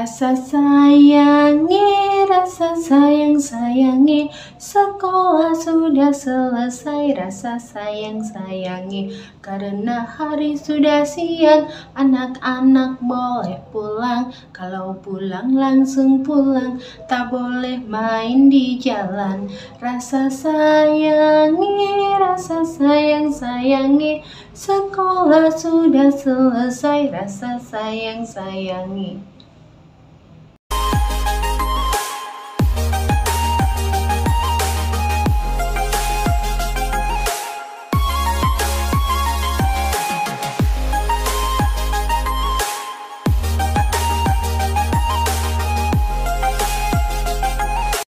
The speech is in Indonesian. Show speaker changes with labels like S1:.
S1: Rasa sayangi, rasa sayang-sayangi, sekolah sudah selesai. Rasa sayang-sayangi, karena hari sudah siang. Anak-anak boleh pulang, kalau pulang langsung pulang, tak boleh main di jalan. Rasa sayangi, rasa sayang-sayangi, sekolah sudah selesai. Rasa sayang-sayangi.